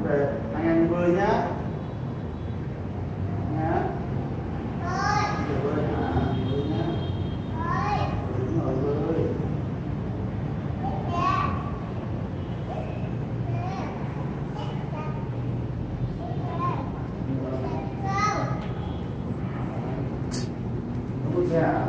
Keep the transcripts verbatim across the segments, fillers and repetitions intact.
về anh em bơi nhá. Nhá. Bơi. Bơi hả? Bơi nhá. Bơi. Đúng rồi, bơi. Đúng rồi hả?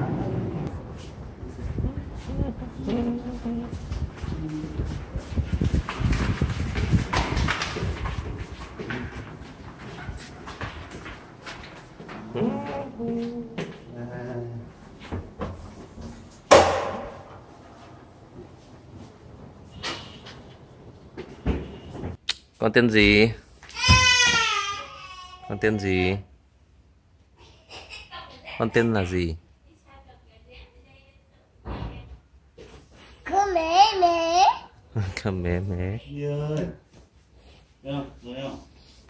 Con tên gì? Con tên gì? Con tên là gì? Cứ mẹ mẹ. Cầm mé mé. Rồi. Được không? Rồi không?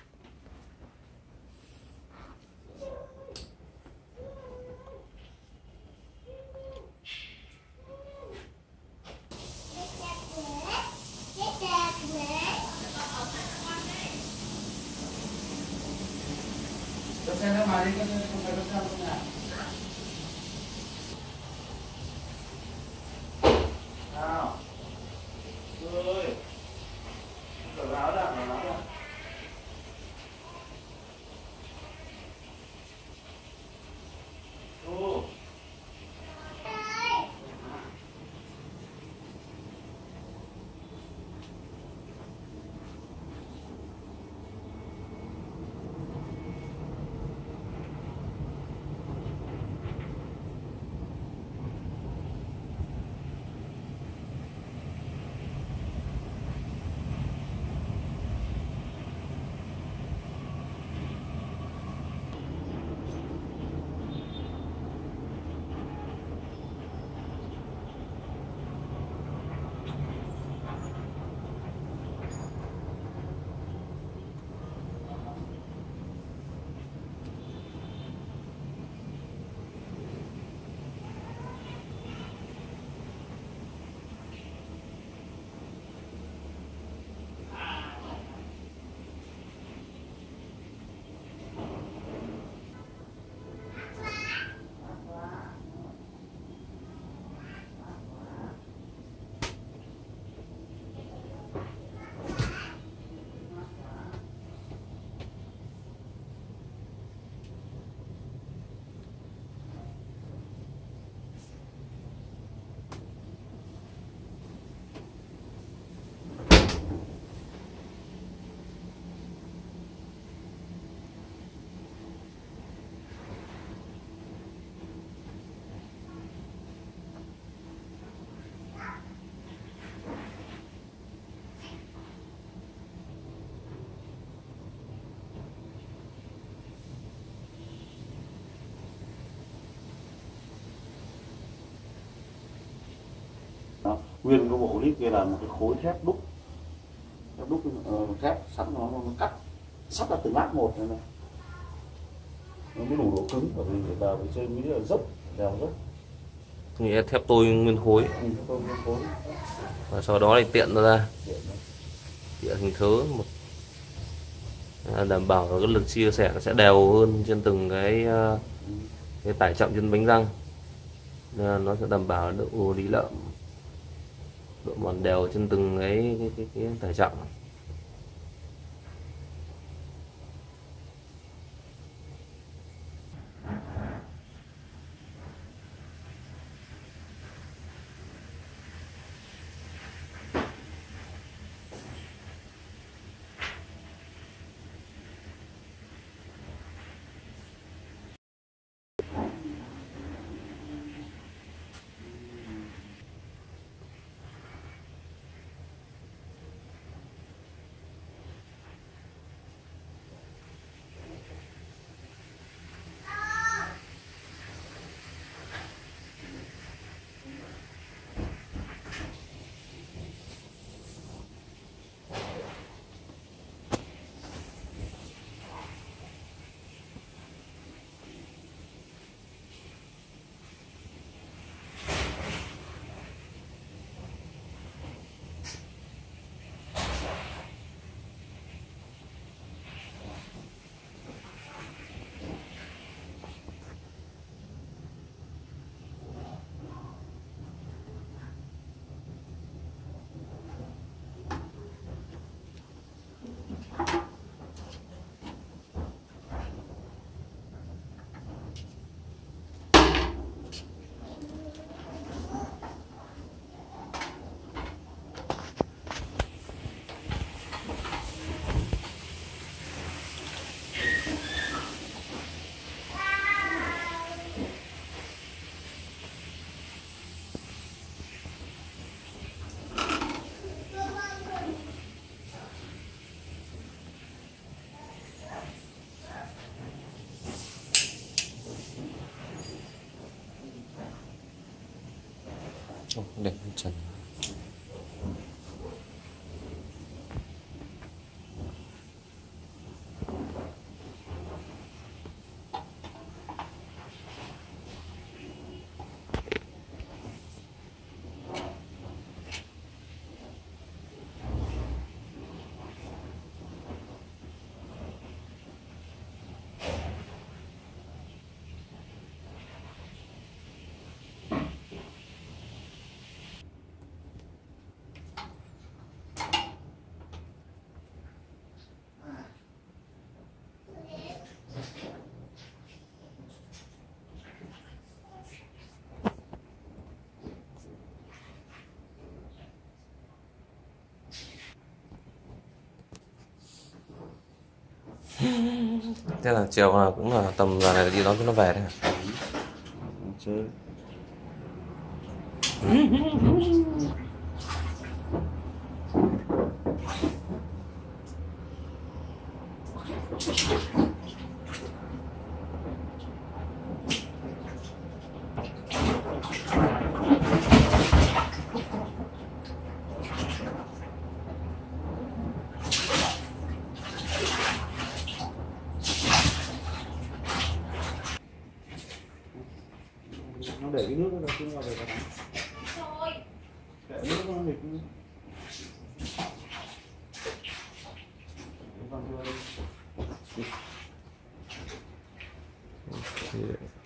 Cho xe ra ngoài đi, không phải cho xe không nào. Nào. Rồi. Cởi áo ra, cởi áo ra. Ô. Đó. Nguyên cái bộ clip kia là một cái khối thép đúc, thép đúc uh, thép sẵn nó, nó cắt sắt ra từng lát một này, này. Nó mới đủ độ cứng, bởi vì để đào phía trên mới là dốc, đèo dốc. Nghĩa thép tôi nguyên khối. Ừ, tôi nguyên khối. Và sau đó thì tiện nó ra, tiện hình thớ một đảm bảo cái lực chia sẻ nó sẽ đều hơn trên từng cái cái tải trọng trên bánh răng, nên nó sẽ đảm bảo độ lý lợm, độ mòn đều trên từng cái cái, cái, cái tải trọng. Xong để trần. Thế là chiều nào cũng là tầm giờ này đi đón nó về đấy hả? Chơi. Nó để cái nước đó chứ vào về cả đắng. Để nước nó nghịch. Okay.